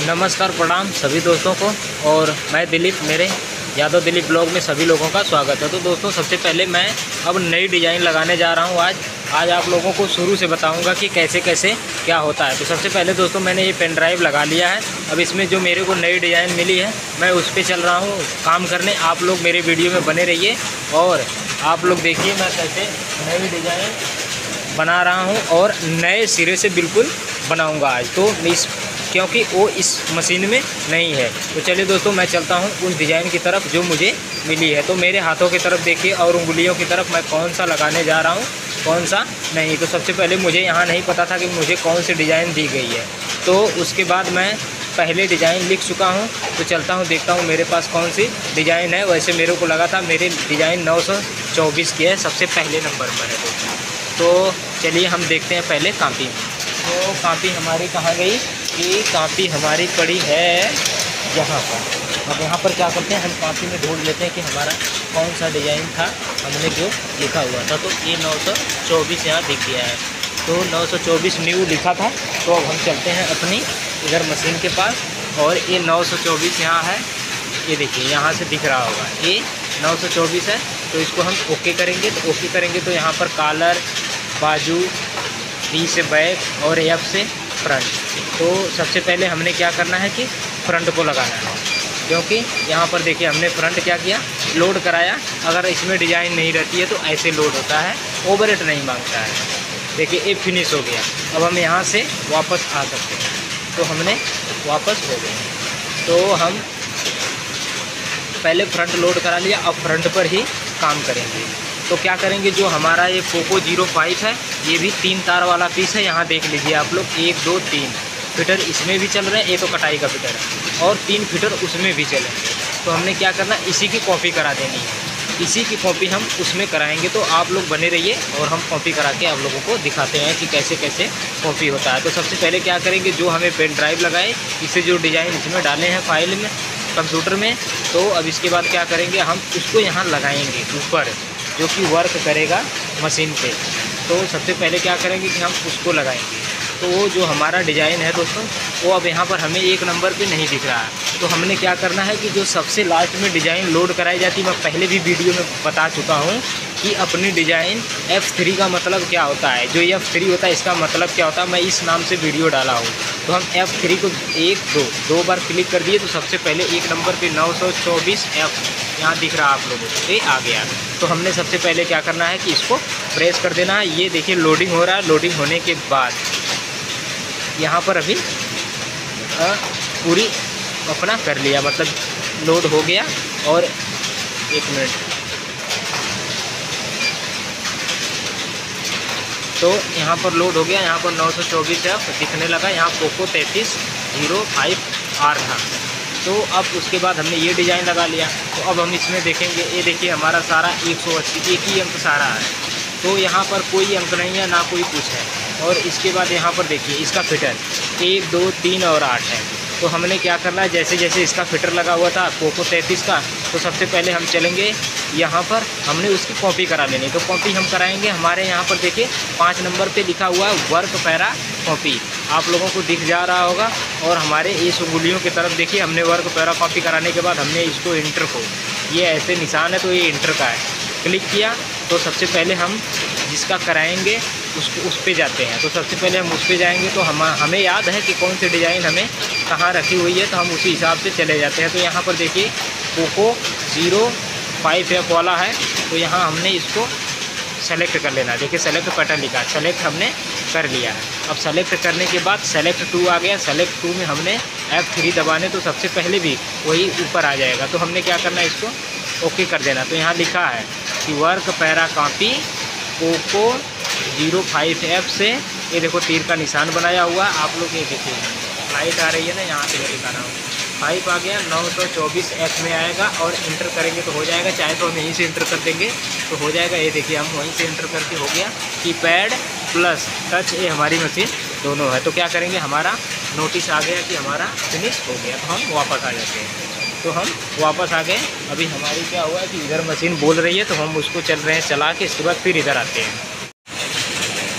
नमस्कार प्रणाम सभी दोस्तों को। और मैं दिलीप, मेरे यादव दिलीप ब्लॉग में सभी लोगों का स्वागत है। तो दोस्तों, सबसे पहले मैं अब नई डिज़ाइन लगाने जा रहा हूँ। आज आप लोगों को शुरू से बताऊंगा कि कैसे कैसे क्या होता है। तो सबसे पहले दोस्तों, मैंने ये पेन ड्राइव लगा लिया है। अब इसमें जो मेरे को नई डिज़ाइन मिली है, मैं उस पर चल रहा हूँ काम करने। आप लोग मेरे वीडियो में बने रहिए और आप लोग देखिए मैं कैसे नई डिज़ाइन बना रहा हूँ और नए सिरे से बिल्कुल बनाऊँगा आज। तो क्योंकि वो इस मशीन में नहीं है। तो चलिए दोस्तों, मैं चलता हूँ उस डिज़ाइन की तरफ जो मुझे मिली है। तो मेरे हाथों की तरफ देखिए और उंगलियों की तरफ मैं कौन सा लगाने जा रहा हूँ, कौन सा नहीं। तो सबसे पहले मुझे यहाँ नहीं पता था कि मुझे कौन सी डिज़ाइन दी गई है। तो उसके बाद मैं पहले डिज़ाइन लिख चुका हूँ। तो चलता हूँ, देखता हूँ मेरे पास कौन सी डिज़ाइन है। वैसे मेरे को लगा था मेरे डिज़ाइन 924 की है, सबसे पहले नंबर पर है दोस्तों। तो चलिए हम देखते हैं पहले कापी। तो कापी हमारी कहाँ गई कि कापी हमारी पड़ी है यहाँ पर। अब यहाँ पर क्या करते हैं, हम कापी में ढूंढ लेते हैं कि हमारा कौन सा डिज़ाइन था हमने जो लिखा हुआ था। तो ये 924 यहाँ दिख गया है। तो 924 न्यू लिखा था। तो अब हम चलते हैं अपनी इधर मशीन के पास और ये 924 यहाँ है। ये देखिए यहाँ से दिख रहा होगा, ये 924 है। तो इसको हम ओके करेंगे। तो ओके करेंगे तो यहाँ पर कॉलर, बाजू, बी से बैक और एफ से फ्रंट। तो सबसे पहले हमने क्या करना है कि फ्रंट को लगाना है, क्योंकि यहाँ पर देखिए हमने फ्रंट क्या किया, लोड कराया। अगर इसमें डिज़ाइन नहीं रहती है तो ऐसे लोड होता है, ओवरहेड नहीं मांगता है। देखिए ये फिनिश हो गया। अब हम यहाँ से वापस आ सकते हैं। तो हमने वापस हो गए। तो हम पहले फ्रंट लोड करा लिया, अब फ्रंट पर ही काम करेंगे। तो क्या करेंगे, जो हमारा ये पोको 05 है, ये भी 3 तार वाला पीस है। यहाँ देख लीजिए आप लोग, 1 2 3 फिटर इसमें भी चल रहे हैं। ये तो कटाई का फिटर है और 3 फिटर उसमें भी चलेंगे। तो हमने क्या करना, इसी की कॉपी करा देनी है। इसी की कॉपी हम उसमें कराएंगे। तो आप लोग बने रहिए और हम कॉपी करा के आप लोगों को दिखाते हैं कि कैसे कैसे कॉपी होता है। तो सबसे पहले क्या करेंगे, जो हमें पेन ड्राइव लगाए, इसे जो डिज़ाइन इसमें डाले हैं फाइल में, कंप्यूटर में। तो अब इसके बाद क्या करेंगे, हम उसको यहाँ लगाएंगे ऊपर, जो कि वर्क करेगा मशीन पे। तो सबसे पहले क्या करेंगे कि हम उसको लगाएंगे। तो वो जो हमारा डिज़ाइन है दोस्तों, वो अब यहाँ पर हमें 1 नंबर पे नहीं दिख रहा है। तो हमने क्या करना है कि जो सबसे लास्ट में डिज़ाइन लोड कराई जाती है, मैं पहले भी वीडियो में बता चुका हूँ कि अपनी डिज़ाइन F3 का मतलब क्या होता है। जो F3 होता है, इसका मतलब क्या होता है, मैं इस नाम से वीडियो डाला हूँ। तो हम F3 को 1 2 बार क्लिक कर दिए। तो सबसे पहले 1 नंबर पे 924 F यहाँ दिख रहा है आप लोगों को, ये आ गया। तो हमने सबसे पहले क्या करना है कि इसको प्रेस कर देना है। ये देखिए लोडिंग हो रहा है। लोडिंग होने के बाद यहाँ पर अभी पूरी अपना कर लिया, मतलब लोड हो गया। और 1 मिनट, तो यहाँ पर लोड हो गया। यहाँ पर 924 F दिखने लगा। यहाँ पोको 3305R था। तो अब उसके बाद हमने ये डिज़ाइन लगा लिया। तो अब हम इसमें देखेंगे, ये देखिए हमारा सारा 180, एक ही अंक सारा है। तो यहाँ पर कोई अंक नहीं है, ना कोई कुछ है। और इसके बाद यहाँ पर देखिए इसका फिटर 1 2 3 और 8 है। तो हमने क्या करना है, जैसे जैसे इसका फिटर लगा हुआ था पोको 33 का, तो सबसे पहले हम चलेंगे यहाँ पर, हमने उसकी कॉपी करा लेनी। तो कॉपी हम कराएंगे। हमारे यहाँ पर देखिए 5 नंबर पे लिखा हुआ है वर्क पैरा कॉपी, आप लोगों को दिख जा रहा होगा। और हमारे इस उंगलियों की तरफ देखिए, हमने वर्क पैरा कॉपी कराने के बाद हमने इसको इंटर को, ये ऐसे निशान है तो ये इंटर का है, क्लिक किया। तो सबसे पहले हम जिसका कराएंगे उस पे जाते हैं। तो सबसे पहले हम उस पे जाएंगे। तो हमें याद है कि कौन सी डिज़ाइन हमें कहाँ रखी हुई है, तो हम उसी हिसाब से चले जाते हैं। तो यहाँ पर देखिए पोको 05F वाला है। तो यहाँ हमने इसको सेलेक्ट कर लेना। देखिए सेलेक्ट पैटर्न लिखा है, सेलेक्ट हमने कर लिया है। अब सेलेक्ट करने के बाद सेलेक्ट 2 आ गया। सेलेक्ट 2 में हमने F3 दबाने, तो सबसे पहले भी वही ऊपर आ जाएगा। तो हमने क्या करना है, इसको ओके कर देना। तो यहाँ लिखा है कि work para copy Poco 05F से, ये देखो तीर का निशान बनाया हुआ। आप लोग ये देखिए लाइट आ रही है ना, यहाँ से मैं दिखा रहा हूँ। 5 आ गया, 924 F में आएगा और इंटर करेंगे तो हो जाएगा। चाहे तो हम यहीं से इंटर कर देंगे तो हो जाएगा। ये देखिए हम वहीं से इंटर करके हो गया। कीपैड प्लस टच, ये हमारी मशीन दोनों है। तो क्या करेंगे, हमारा नोटिस आ गया कि हमारा फिनिश हो गया। तो हम वापस आ जाते हैं। तो हम वापस आ गए। अभी हमारी क्या हुआ है कि इधर मशीन बोल रही है, तो हम उसको चल रहे हैं चला के, इसके बाद फिर इधर आते हैं।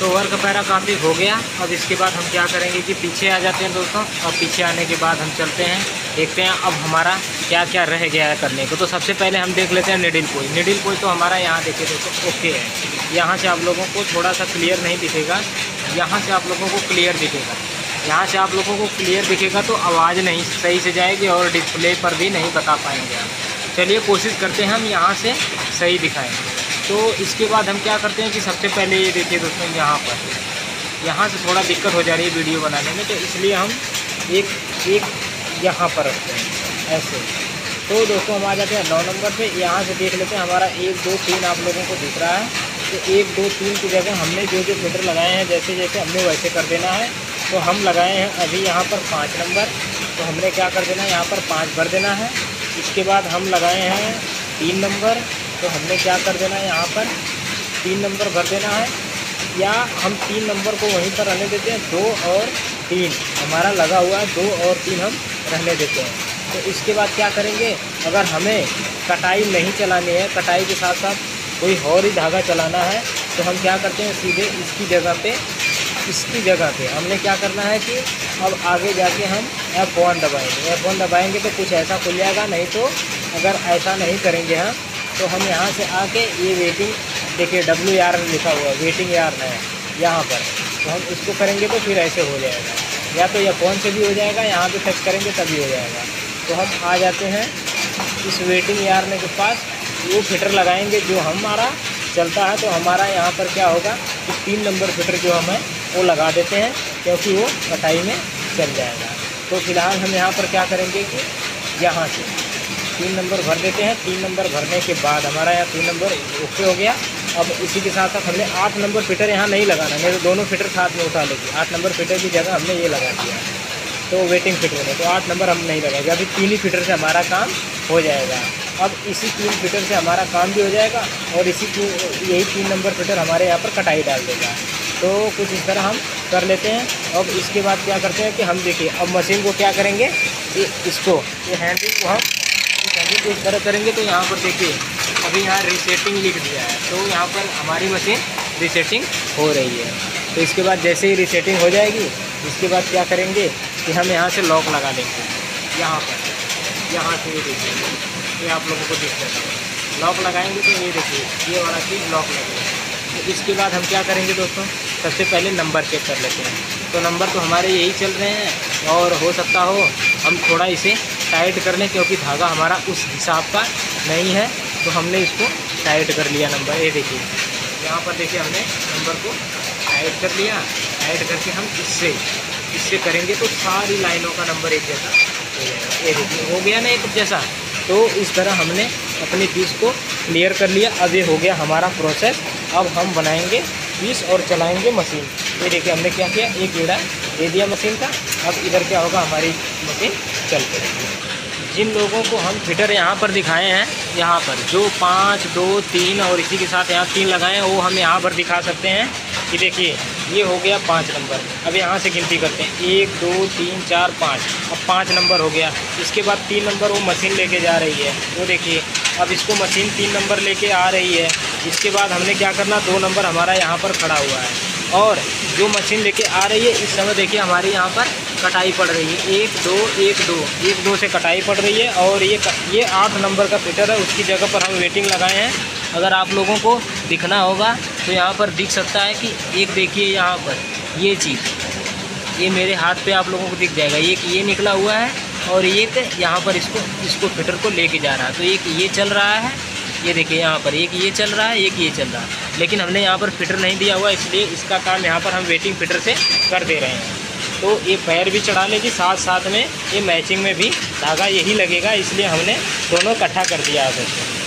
तो वर्क पैरा काफ़ी हो गया। अब इसके बाद हम क्या करेंगे कि पीछे आ जाते हैं दोस्तों, और पीछे आने के बाद हम चलते हैं, देखते हैं अब हमारा क्या क्या रह गया है करने को। तो सबसे पहले हम देख लेते हैं निडिल पोई। निडिल पोई तो हमारा यहाँ देखिए दोस्तों ओके है। यहाँ से आप लोगों को थोड़ा सा क्लियर नहीं दिखेगा, यहाँ से आप लोगों को क्लियर दिखेगा। यहाँ से आप लोगों को क्लियर दिखेगा तो आवाज़ नहीं सही से जाएगी और डिस्प्ले पर भी नहीं बता पाएंगे आप। चलिए कोशिश करते हैं हम यहाँ से सही दिखाएँ। तो इसके बाद हम क्या करते हैं कि सबसे पहले ये देखिए दोस्तों, यहाँ से थोड़ा दिक्कत हो जा रही है वीडियो बनाने में, तो इसलिए हम एक यहाँ पर रखते हैं ऐसे। तो दोस्तों हम आ जाते हैं 9 नंबर पे। यहाँ से देख लेते हैं हमारा 1 2 3 आप लोगों को दिख रहा है। तो 1 2 3 की जगह हमने जो जो मीटर लगाए हैं जैसे जैसे हमने वैसे कर देना है। तो हम लगाए हैं अभी यहाँ पर 5 नंबर, तो हमने क्या कर देना है यहाँ पर 5 भर देना है। इसके बाद हम लगाए हैं 3 नंबर, तो हमने क्या कर देना है यहाँ पर 3 नंबर भर देना है, या हम 3 नंबर को वहीं पर रहने देते हैं। 2 और 3 हमारा लगा हुआ है, 2 और 3 हम रहने देते हैं। तो इसके बाद क्या करेंगे, अगर हमें कटाई नहीं चलानी है, कटाई के साथ साथ कोई और ही धागा चलाना है, तो हम क्या करते हैं सीधे इसकी जगह पे हमने क्या करना है कि अब आगे जाके हम F1 दबाएंगे। F1 दबाएंगे तो कुछ ऐसा खुल जाएगा। नहीं तो अगर ऐसा नहीं करेंगे हम, तो हम यहाँ से आके ये वेटिंग देखिए WR लिखा हुआ है, वेटिंग यार है यहाँ पर, तो हम इसको करेंगे तो फिर ऐसे हो जाएगा, या तो F1 से भी हो जाएगा, यहाँ पे टच करेंगे तभी हो जाएगा। तो हम आ जाते हैं इस वेटिंग यार्न के पास, वो फिटर लगाएंगे जो हमारा चलता है। तो हमारा यहाँ पर क्या होगा कि 3 नंबर फिटर जो हम है वो लगा देते हैं, क्योंकि वो कटाई में चल जाएगा। तो फिलहाल हम यहाँ पर क्या करेंगे कि यहाँ से 3 नंबर भर देते हैं। 3 नंबर भरने के बाद हमारा यहाँ 3 नंबर ओके हो गया। अब इसी के साथ साथ हमने 8 नंबर फिटर यहाँ नहीं लगाना, नहीं तो दोनों फिटर साथ में उठा लेंगे। 8 नंबर फिटर की जगह हमने ये लगा दिया, तो वेटिंग फिटर में तो 8 नंबर हम नहीं लगाएंगे। अभी 3 ही फिटर से हमारा काम हो जाएगा। अब इसी 3 फिटर से हमारा काम भी हो जाएगा, और यही 3 नंबर फिटर हमारे यहाँ पर कटाई डाल देगा। तो कुछ इस तरह हम कर लेते हैं। अब इसके बाद क्या करते हैं कि हम देखिए अब मशीन को क्या करेंगे कि ये हैंडलिंग को हम इस हैंडलिंग को इस तरह करेंगे। तो यहाँ पर देखिए अभी यहाँ रीसेटिंग लिख दिया है, तो यहाँ पर हमारी मशीन रीसेटिंग हो रही है। तो इसके बाद जैसे ही रीसेटिंग हो जाएगी, इसके बाद क्या करेंगे कि हम यहाँ से लॉक लगा देंगे। यहाँ से ये देखिए, ये आप लोगों को दिख जाता है। लॉक लगाएंगे तो ये देखिए ये वाला चीज़ लॉक लगेगा। तो इसके बाद हम क्या करेंगे दोस्तों, सबसे पहले नंबर चेक कर लेते हैं। तो नंबर तो हमारे यही चल रहे हैं, और हो सकता हो हम थोड़ा इसे टाइट कर लें, क्योंकि धागा हमारा उस हिसाब का नहीं है। तो हमने इसको टाइट कर लिया नंबर, ये देखिए यहाँ पर देखिए हमने नंबर को टाइट कर लिया। टाइट करके हम इससे करेंगे तो सारी लाइनों का नंबर एक जैसा हो जाएगा। ये देखिए हो गया ना एक जैसा। तो इस तरह हमने अपनी पीस को क्लियर कर लिया। अब ये हो गया हमारा प्रोसेस। अब हम बनाएंगे पीस और चलाएंगे मशीन। ये देखिए हमने क्या किया, एक गेड़ा दे दिया मशीन का। अब इधर क्या होगा, हमारी मशीन चल पड़ेगी। जिन लोगों को हम फिटर यहाँ पर दिखाए हैं, यहाँ पर जो 5 2 3 और इसी के साथ यहाँ 3 लगाए हैं, वो हम यहाँ पर दिखा सकते हैं कि देखिए ये हो गया 5 नंबर। अब यहाँ से गिनती करते हैं 1 2 3 4 5। अब 5 नंबर हो गया। इसके बाद 3 नंबर वो मशीन लेके जा रही है, वो देखिए अब इसको मशीन 3 नंबर लेके आ रही है। इसके बाद हमने क्या करना, 2 नंबर हमारा यहाँ पर खड़ा हुआ है, और जो मशीन लेके आ रही है इस समय देखिए हमारी यहाँ पर कटाई पड़ रही है। 1 2 1 2 1 2 से कटाई पड़ रही है। और ये 8 नंबर का फिटर है, उसकी जगह पर हम वेटिंग लगाए हैं। अगर आप लोगों को दिखना होगा तो यहाँ पर दिख सकता है कि एक देखिए यहाँ पर ये चीज़, ये मेरे हाथ पे आप लोगों को दिख जाएगा। एक ये निकला हुआ है, और एक यहाँ पर इसको फिटर को लेके जा रहा है। तो एक ये चल रहा है, ये देखिए यहाँ पर एक ये चल रहा है, एक ये चल रहा है। लेकिन हमने यहाँ पर फिटर नहीं दिया हुआ, इसलिए इसका काम यहाँ पर हम वेटिंग फिटर से कर दे रहे हैं। तो ये पैर भी चढ़ा लेगी, साथ साथ में ये मैचिंग में भी धागा यही लगेगा, इसलिए हमने दोनों इकट्ठा कर दिया है।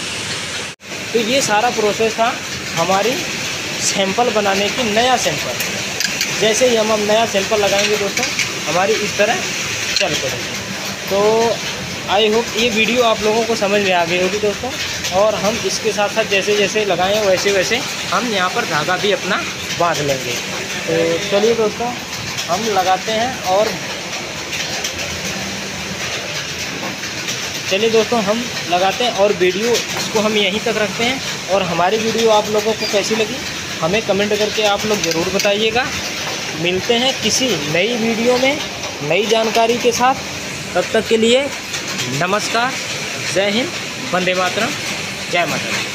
तो ये सारा प्रोसेस था हमारी सैंपल बनाने की, नया सैंपल। जैसे ही हम नया सैंपल लगाएंगे दोस्तों, हमारी इस तरह चल पड़ेगी। तो आई होप ये वीडियो आप लोगों को समझ में आ गई होगी दोस्तों। और हम इसके साथ साथ जैसे जैसे लगाएं वैसे वैसे हम यहाँ पर धागा भी अपना बांध लेंगे। तो चलिए दोस्तों हम लगाते हैं, और चलिए दोस्तों हम लगाते हैं, और वीडियो इसको हम यहीं तक रखते हैं। और हमारी वीडियो आप लोगों को कैसी लगी हमें कमेंट करके आप लोग ज़रूर बताइएगा। मिलते हैं किसी नई वीडियो में नई जानकारी के साथ। तब तक के लिए नमस्कार, जय हिंद, वंदे मातरम, जय माता दी।